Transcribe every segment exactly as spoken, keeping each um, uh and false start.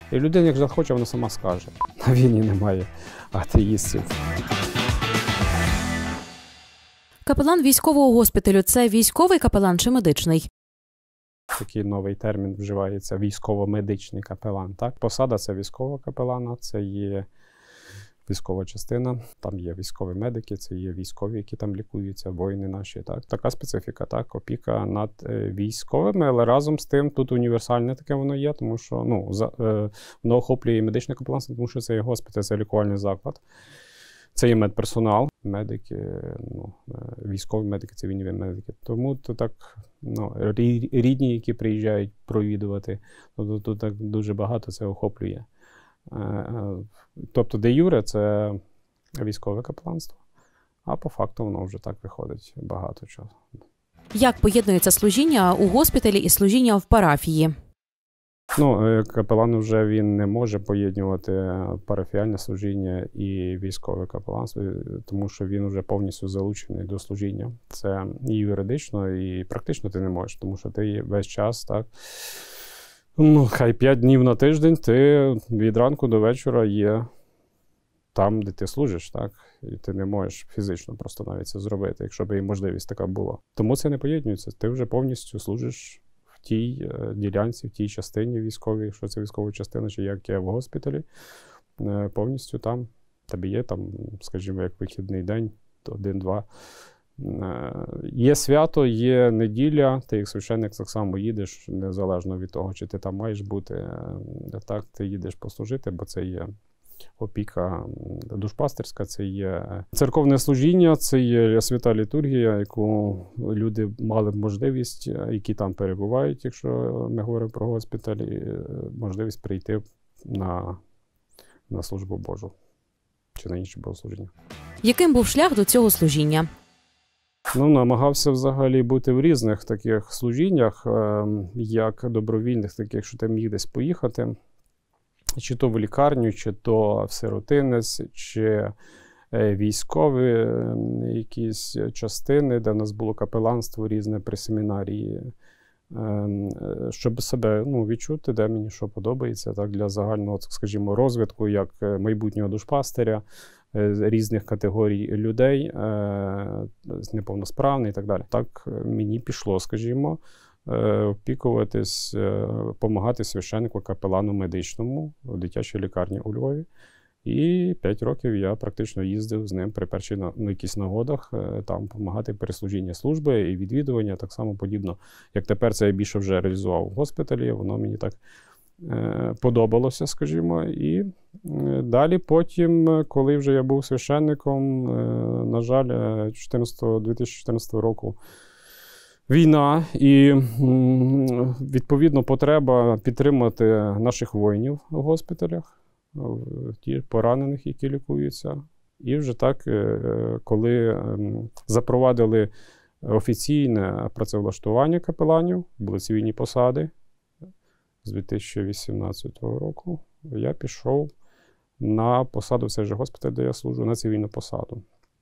І людина, як захоче, вона сама скаже. На війні немає атеїстів. Капелан військового госпіталю – це військовий капелан чи медичний? Такий новий термін вживається – військово-медичний капелан. Так? Посада – це військового капелана, це є військова частина, там є військові медики, це є військові, які там лікуються, воїни наші. Так? Така специфіка, так? Опіка над військовими, але разом з тим тут універсальне таке воно є, тому що ну, за, е, воно охоплює медичне капеланство, тому що це є госпіталь, це лікувальний заклад. Це є медперсонал, медики, ну, військові медики, цивільні медики. Тому то так, ну, рідні, які приїжджають провідувати, то тут так дуже багато це охоплює. Тобто де юре це військове капеланство, а по факту воно вже так виходить багато чого. Як поєднується служіння у госпіталі і служіння в парафії? Ну, капелан вже він не може поєднувати парафіальне служіння і військове капеланство, тому що він вже повністю залучений до служіння. Це і юридично, і практично ти не можеш, тому що ти весь час, так, ну, хай п'ять днів на тиждень ти від ранку до вечора є там, де ти служиш, так, і ти не можеш фізично просто навіть це зробити, якщо б і можливість така була. Тому це не поєднується, ти вже повністю служиш в тій ділянці, в тій частині військовій, якщо це військова частина, чи як є в госпіталі, повністю там. Тобі є там, скажімо, як вихідний день, один-два. Є свято, є неділя, ти як священник так само їдеш, незалежно від того, чи ти там маєш бути. Так, ти їдеш послужити, бо це є опіка душпастерська, це є церковне служіння, це є свята літургія, яку люди мали б можливість, які там перебувають, якщо ми говоримо про госпіталь, можливість прийти на, на службу Божу чи на інші богослужіння. Яким був шлях до цього служіння? Ну, намагався взагалі бути в різних таких служіннях, як добровільних, таких, що ти міг десь поїхати, чи то в лікарню, чи то в сиротинець, чи військові якісь частини, де в нас було капеланство різне при семінарії, щоб себе, ну, відчути, де мені що подобається, так, для загального, скажімо, розвитку, як майбутнього душпастиря, різних категорій людей, неповносправний і так далі. Так мені пішло, скажімо, опікуватись, допомагати священнику капелану медичному в дитячій лікарні у Львові. І п'ять років я практично їздив з ним при перших ну, якісь нагодах, там допомагати переслужіння служби і відвідування, так само подібно. Як тепер це я більше вже реалізував в госпіталі, воно мені так подобалося, скажімо. І далі потім, коли вже я був священником, на жаль, дві тисячі чотирнадцятого року війна і, відповідно, потреба підтримати наших воїнів в госпіталях, ті поранених, які лікуються. І вже так, коли запровадили офіційне працевлаштування капеланів, були цивільні посади, з дві тисячі вісімнадцятого року я пішов на посаду в цей же госпіталь, де я служу, на цивільну посаду.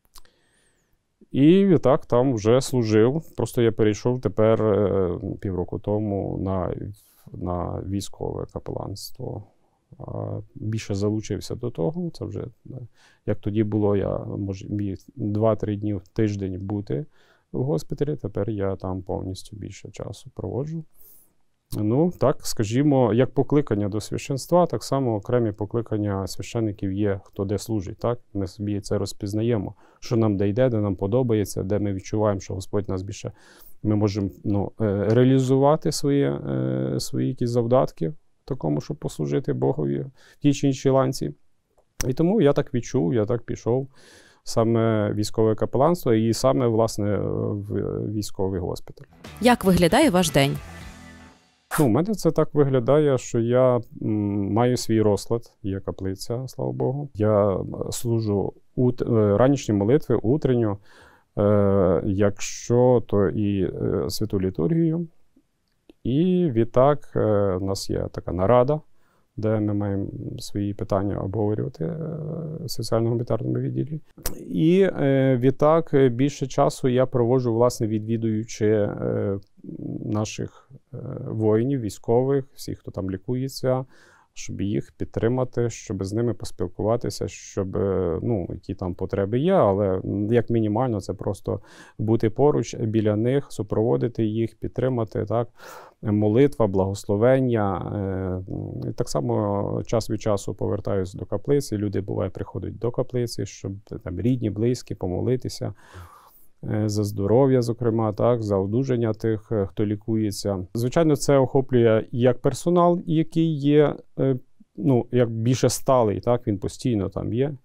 І так там вже служив. Просто я перейшов тепер півроку тому на, на військове капеланство. Більше залучився до того. Це вже, як тоді було, я може два-три дні в тиждень бути в госпіталі, тепер я там повністю більше часу проводжу. Ну, так, скажімо, як покликання до священства, так само окремі покликання священників є, хто де служить, так? Ми собі це розпізнаємо, що нам де йде, де нам подобається, де ми відчуваємо, що Господь нас більше, ми можемо, ну, реалізувати свої, свої якісь завдатки в такому, щоб послужити Богові в тій чи іншій ланці. І тому я так відчув, я так пішов саме військове капеланство і саме, власне, в військовий госпіталь. Як виглядає ваш день? Ну, у мене це так виглядає, що я м, маю свій розклад, є каплиця, слава Богу. Я служу ут... ранішні молитви, утренню, е, якщо, то і е, святу літургію. І відтак е, у нас є така нарада, де ми маємо свої питання обговорювати в соціально-гуманітарному відділі. І е, відтак більше часу я проводжу, власне, відвідуючи е, наших е, воїнів, військових, всіх, хто там лікується, щоб їх підтримати, щоб з ними поспілкуватися, щоб, ну, які там потреби є, але як мінімально це просто бути поруч біля них, супроводити їх, підтримати, так, молитва, благословення. Так само час від часу повертаюся до каплиці, люди, буває, приходять до каплиці, щоб там рідні, близькі, помолитися за здоров'я, зокрема, так, за одужання тих, хто лікується. Звичайно, це охоплює як персонал, який є, ну, як більше сталий, так, він постійно там є.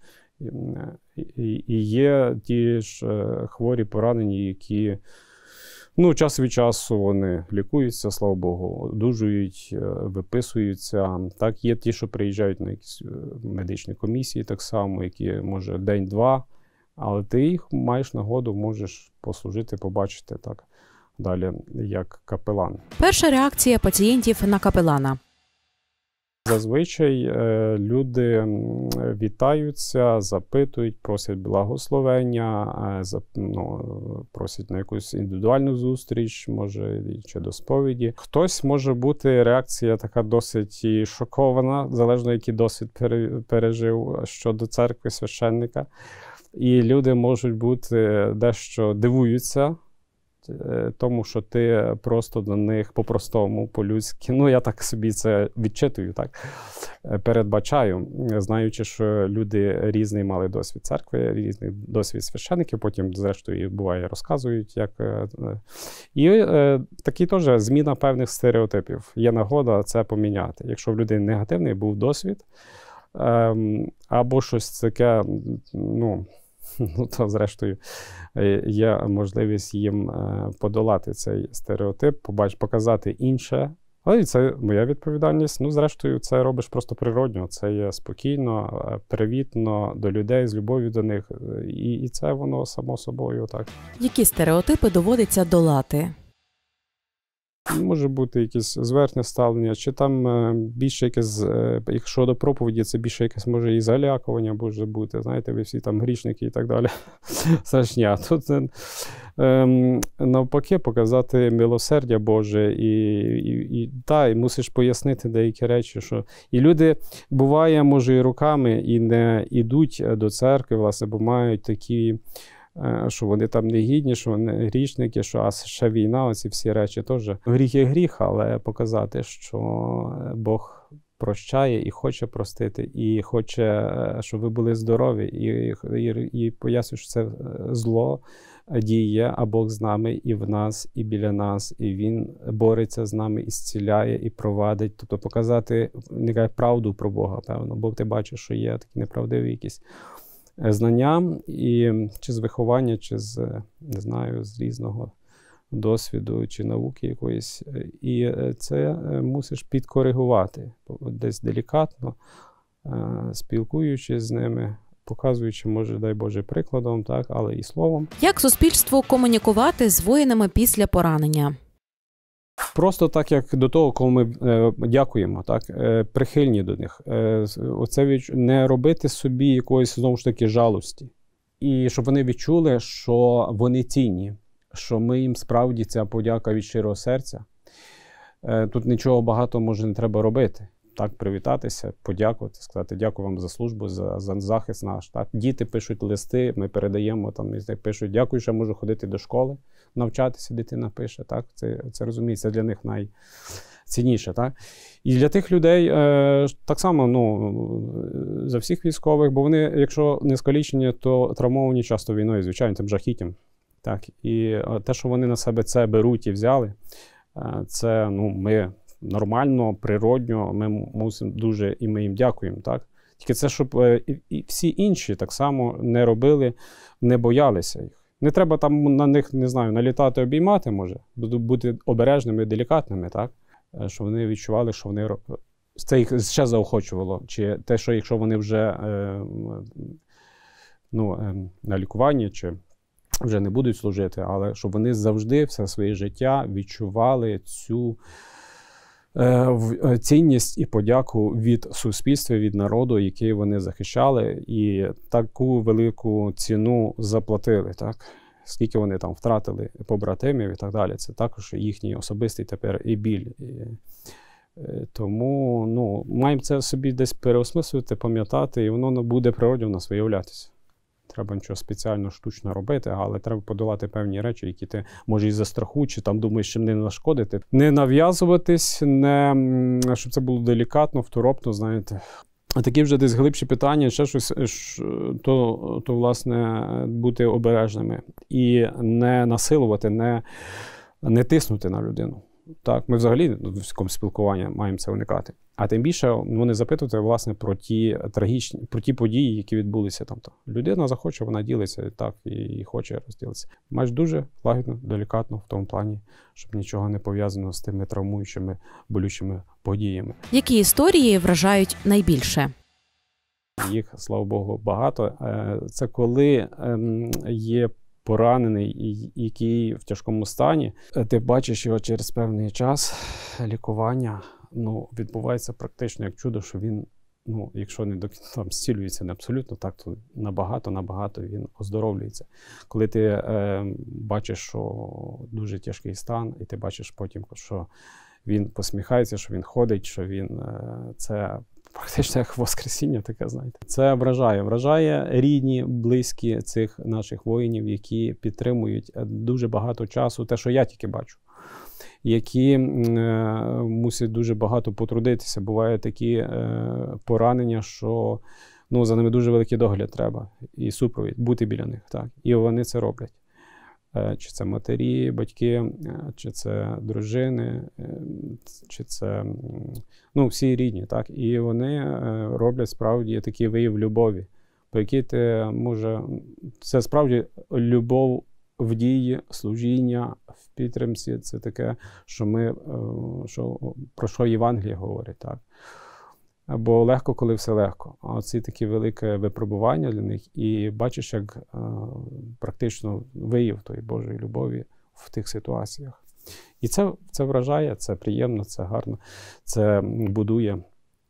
І є ті ж хворі, поранені, які, ну, час від часу вони лікуються, слава Богу, одужують, виписуються. Так, є ті, що приїжджають на якісь медичні комісії, так само, які, може, день-два, але ти їх маєш нагоду, можеш послужити, побачити так далі, як капелан. Перша реакція пацієнтів на капелана. Зазвичай люди вітаються, запитують, просять благословення, ну, просять на якусь індивідуальну зустріч, може, чи до сповіді. Хтось може бути реакція така досить і шокована, залежно який досвід пережив щодо церкви, священника. І люди можуть бути дещо дивуються тому, що ти просто до них по-простому, по-людськи, ну, я так собі це відчитую, так, передбачаю, знаючи, що люди різний мали досвід церкви, різний досвід священиків, потім, зрештою, буває, розказують, як... І е, такий теж зміна певних стереотипів. Є нагода це поміняти. Якщо в людини негативний був досвід, е, або щось таке, ну, Ну, то, зрештою, є можливість їм подолати цей стереотип, побач, показати інше. Але це моя відповідальність. Ну, зрештою, це робиш просто природньо. Це є спокійно, привітно до людей, з любов'ю до них. І, і це воно само собою так. Які стереотипи доводиться долати? Може бути якесь зверхнє ставлення, чи там більше якесь, якщо до проповіді, це більше якесь, може, і залякування може бути. Знаєте, ви всі там грішники і так далі. Страшні. А тут ем, навпаки показати милосердя Боже і, і, і, та, і мусиш пояснити деякі речі, що і люди, буває, може, і руками і не йдуть до церкви, власне, бо мають такі, що вони там не гідні, що вони грішники, що а ще війна, оці всі речі теж. Гріх є гріх, але показати, що Бог прощає і хоче простити, і хоче, щоб ви були здорові, і, і, і пояснює, що це зло діє, а Бог з нами і в нас, і біля нас, і Він бореться з нами, і зціляє, і провадить. Тобто показати, нехай правду про Бога, певно, бо ти бачиш, що є такі неправдиві якісь знання, і чи з виховання, чи з, не знаю, з різного досвіду, чи науки якоїсь. І це мусиш підкоригувати, десь делікатно, спілкуючись з ними, показуючи, може, дай Боже, прикладом, так, але і словом. Як суспільству комунікувати з воїнами після поранення? Просто так, як до того, коли ми е, дякуємо, так, е, прихильні до них. Е, оце відч... Не робити собі якоїсь, знову ж таки, жалості. І щоб вони відчули, що вони цінні, що ми їм справді ця подяка від щирого серця. Е, тут нічого багато, може, не треба робити. Так, привітатися, подякувати, сказати дякую вам за службу, за, за захист наш. Так. Діти пишуть листи, ми передаємо, там, пишуть дякую, що я можу ходити до школи, навчатися, дитина пише. Так. Це, це розуміється, для них найцінніше. Так. І для тих людей е, так само, ну, за всіх військових, бо вони, якщо не скалічені, то травмовані часто війною, звичайно, тим жахіттям. Так. І те, що вони на себе це беруть і взяли, це, ну, ми нормально, природньо, ми мусимо дуже, і ми їм дякуємо, так? Тільки це, щоб і, і всі інші так само не робили, не боялися їх. Не треба там на них, не знаю, налітати, обіймати, може, бути обережними, делікатними, так? Щоб вони відчували, що вони, це їх ще заохочувало. Чи те, що якщо вони вже е, ну, е, на лікуванні, чи вже не будуть служити, але щоб вони завжди все своє життя відчували цю цінність і подяку від суспільства, від народу, який вони захищали, і таку велику ціну заплатили, так? Скільки вони там втратили побратимів і так далі. Це також їхній особистий тепер і біль. І Тому ну, маємо це собі десь переосмислювати, пам'ятати, і воно буде природно в нас виявлятися. Треба нічого спеціально, штучно робити, але треба подолати певні речі, які ти, може, із-за страху, чи там думаєш, чим не нашкодити. Не нав'язуватись, не, щоб це було делікатно, второпно, знаєте. А такі вже десь глибші питання, ще щось, то, то власне, бути обережними. І не насилувати, не, не тиснути на людину. Так, ми взагалі в військовому спілкуванні маємо це уникати. А тим більше вони запитують, власне, про ті трагічні, про ті події, які відбулися там. Людина захоче, вона ділиться, так, і хоче розділитися. Маєш дуже лагідно, делікатно в тому плані, щоб нічого не пов'язано з тими травмуючими, болючими подіями. Які історії вражають найбільше? Їх, слава Богу, багато. Це коли є поранений, який в тяжкому стані, ти бачиш його через певний час лікування, ну, відбувається практично як чудо, що він, ну, якщо не до там зцілюється не абсолютно так, то набагато, набагато він оздоровлюється. Коли ти е, бачиш, що дуже тяжкий стан, і ти бачиш потім, що він посміхається, що він ходить, що він е, це практично як воскресіння таке, знаєте. Це вражає. Вражає рідні, близькі цих наших воїнів, які підтримують дуже багато часу, те, що я тільки бачу, які е, мусять дуже багато потрудитися. Бувають такі е, поранення, що ну, за ними дуже великий догляд треба і супровід, бути біля них. Так. І вони це роблять. Е, чи це матері, батьки, е, чи це дружини, е, чи це ну, всі рідні. Так. І вони е, роблять справді такий вияв любові, по якій ти може... Це справді любов в дії, служіння, в підтримці. Це таке, що ми, що, про що Євангеліє говорить. Так? Бо легко, коли все легко. А ці такі велике випробування для них. І бачиш, як е, практично вияв тої Божої любові в тих ситуаціях. І це, це вражає, це приємно, це гарно, це будує,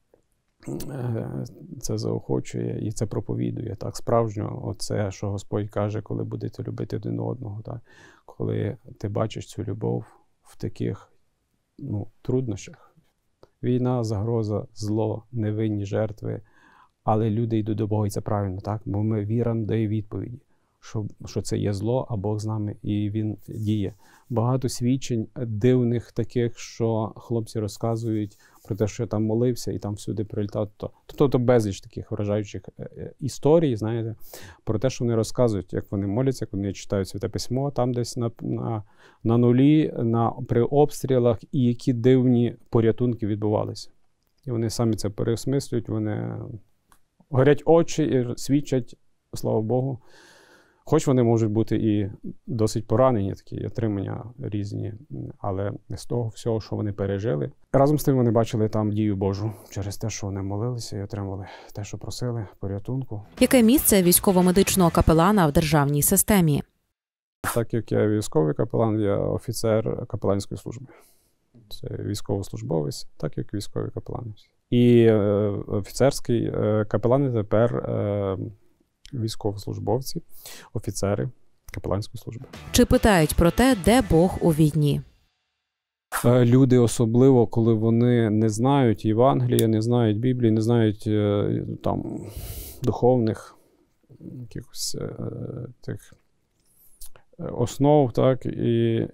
це заохочує і це проповідує. Так, справжньо, оце, що Господь каже, коли будете любити один одного. Так? Коли ти бачиш цю любов в таких ну, труднощах. Війна, загроза, зло, невинні жертви, але люди йдуть до Бога, і це правильно, так? Бо ми віра дає відповіді, що, що це є зло, а Бог з нами, і Він діє. Багато свідчень дивних таких, що хлопці розказують про те, що я там молився, і там всюди прилітав. Тобто то безліч таких вражаючих історій, знаєте, про те, що вони розказують, як вони моляться, як вони читають Святе Письмо, там десь на, на, на нулі, на, при обстрілах, і які дивні порятунки відбувалися. І вони самі це переосмислюють, вони горять очі і свідчать, слава Богу. Хоч вони можуть бути і досить поранені, такі отримання різні, але з того всього, що вони пережили. Разом з тим вони бачили там дію Божу через те, що вони молилися і отримали те, що просили, порятунку. Яке місце військово-медичного капелана в державній системі? Так як я військовий капелан, я офіцер капеланської служби. Це військовослужбовець, так як військовий капелан. І е, офіцерський е, капелани тепер е, військовослужбовці, офіцери капеланської служби. Чи питають про те, де Бог у війні? Люди, особливо, коли вони не знають Євангелія, не знають Біблії, не знають там духовних якихось е, тих основ, так, і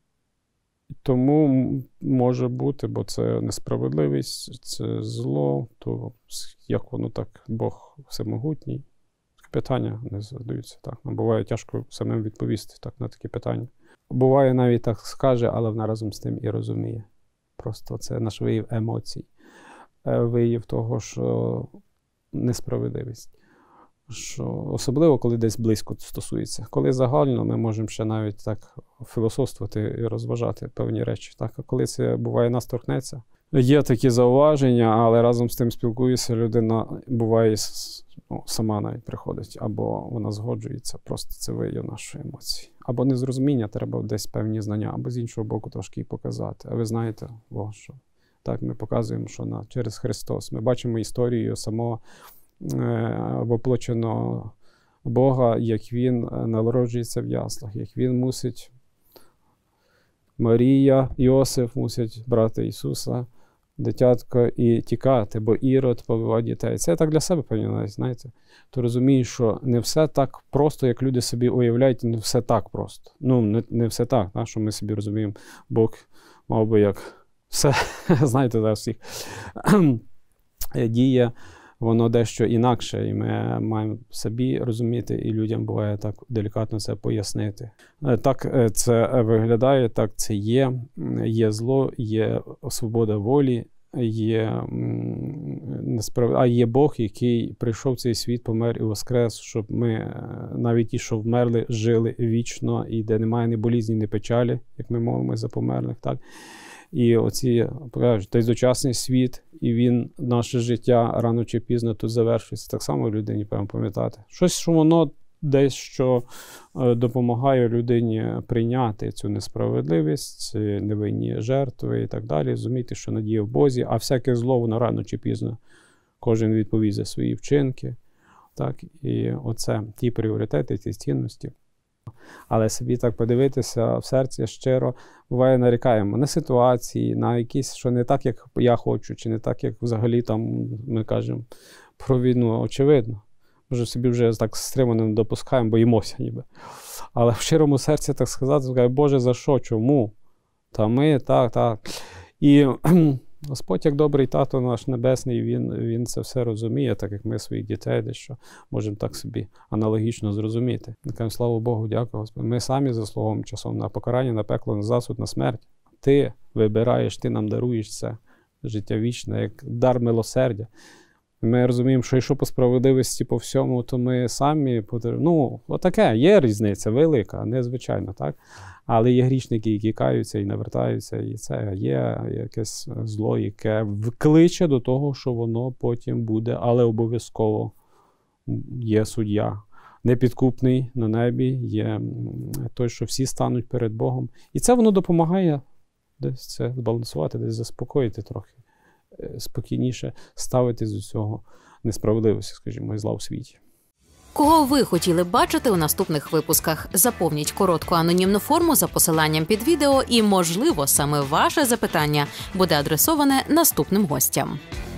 тому може бути, бо це несправедливість, це зло, то як воно так, Бог всемогутній. Питання не задаються. Так. Нам буває тяжко самим відповісти так, на такі питання. Буває навіть так скаже, але вона разом з тим і розуміє. Просто це наш вияв емоцій. Вияв того, що несправедливість. Що особливо, коли десь близько стосується. Коли загально, ми можемо ще навіть так філософствувати і розважати певні речі. Так. А коли це буває нас торкнеться, є такі зауваження, але разом з тим спілкується людина, буває ну, сама навіть приходить, або вона згоджується, просто це вияв нашої емоції. Або незрозуміння, треба десь певні знання, або з іншого боку трошки і показати. А ви знаєте, о, що так ми показуємо, що на, через Христос. Ми бачимо історію самого е, воплоченого Бога, як Він народжується в яслах, як Він мусить, Марія, Йосиф мусять брати Ісуса, дитятко, і тікати, бо Ірод побивав дітей. Це я так для себе пам'ятаю, знаєте. То розумію, що не все так просто, як люди собі уявляють, не все так просто. Ну, не, не все так, так, що ми собі розуміємо. Бог мав би як все, знаєте, так, всіх діє, воно дещо інакше, і ми маємо собі розуміти, і людям буває так делікатно це пояснити. Так це виглядає, так це є. Є зло, є свобода волі, є, а є Бог, який прийшов в цей світ, помер і воскрес, щоб ми, навіть ті, що вмерли, жили вічно, і де немає ні болізні, ні печалі, як ми мовимо за померлих, так? І оці, кажуть, той дочасний світ, і він, наше життя рано чи пізно тут завершується. Так само людині, певно, пам'ятати. Щось, що воно десь, що допомагає людині прийняти цю несправедливість, невинні жертви і так далі, розуміти, що надія в Бозі, а всяке зло, воно рано чи пізно кожен відповість за свої вчинки. Так? І оце ті пріоритети, ті цінності. Але собі так подивитися в серці щиро, буває, нарікаємо на ситуації, на якісь, що не так, як я хочу, чи не так, як взагалі там ми кажемо про війну, очевидно. Може, собі вже так стримано не допускаємо, боїмося ніби. Але в щирому серці так сказати, сказати, Боже, за що, чому? Та ми, так, так. І Господь, як добрий тато наш небесний, він, він це все розуміє, так як ми своїх дітей дещо можемо так собі аналогічно зрозуміти. Кажемо, слава Богу, дякую, Господи. Ми самі заслуговуємо часом на покарання, на пекло, на засуд, на смерть. Ти вибираєш, ти нам даруєш це життя вічне, як дар милосердя. Ми розуміємо, що якщо по справедливості по всьому, то ми самі, ну, отаке, є різниця велика, незвичайно, так? Але є грішники, які каються і навертаються, і це є якесь зло, яке вкличе до того, що воно потім буде, але обов'язково є суддя. Непідкупний на небі, є той, що всі стануть перед Богом. І це воно допомагає десь це збалансувати, десь заспокоїти трохи, спокійніше ставитись до цього несправедливості, скажімо, і зла в світі. Кого ви хотіли б бачити у наступних випусках? Заповніть коротку анонімну форму за посиланням під відео і, можливо, саме ваше запитання буде адресоване наступним гостям.